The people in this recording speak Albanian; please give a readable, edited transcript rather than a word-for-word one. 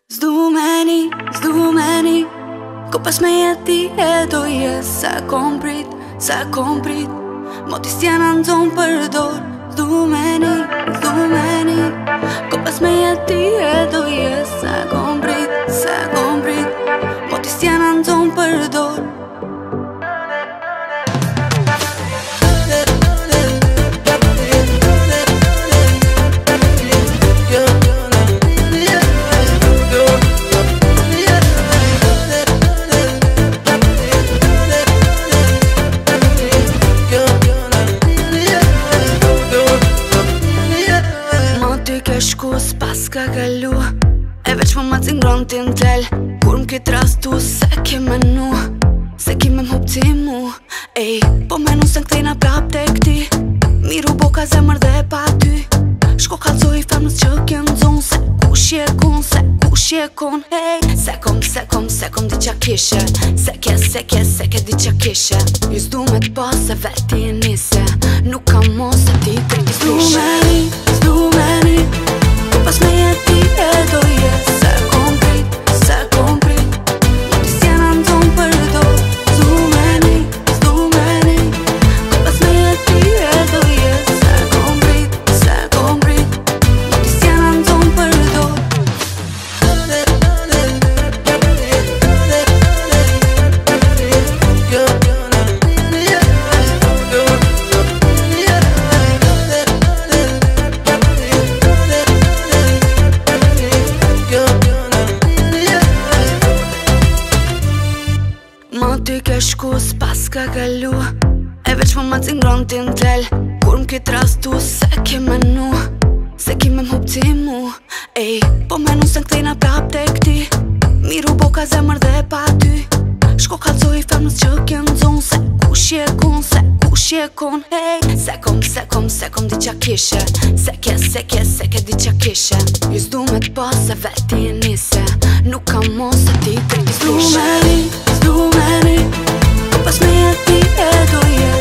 Zdumeni Ko pas me jeti e do jes sa kom prit Mo ti stjena në zonë për dorë Zdumeni Ko pas me jeti e do jes sa kom prit Mo ti stjena në zonë për dorë Shku s'pas ka kalu E veç më ma cingron t'in tel Kur m'kit rastu se ki menu Se ki me m'hup ti mu Ej, po menu se n'kthejna prap te kti Miru bo ka zemër dhe pa ty Shko kalzoj femnës që kjen zon Se kush je kun Ej, se kom di qa kishe Se ke di qa kishe Ju s'du me t'pa se veti e nise Nuk ka mos se ti të kishe Zdumeni Ko pas me jeti e do jes se kom prit Mo ti stjena në zonë për dorë Zdumeni Ko pas me jeti e do jes se kom prit Mo ti stjena në zonë për dorë Ty ke shku s'pas ka kalu E veç më ma cingron t'in tel Kur m'kit rastu se ki menu Se ki me m'hup ti mu Ej, po menu se n'kthejna prap te kti Miru bo ka zemër dhe pa ty Shko kalzoj femnës që kjen zon Se kush je kun Ej, se kom di qa kishe Se ke di qa kishe Ju s'du me t'pa se veti e nise Nuk ka mos se ti të kishe Zdumeni Ko pas me jeti e do jes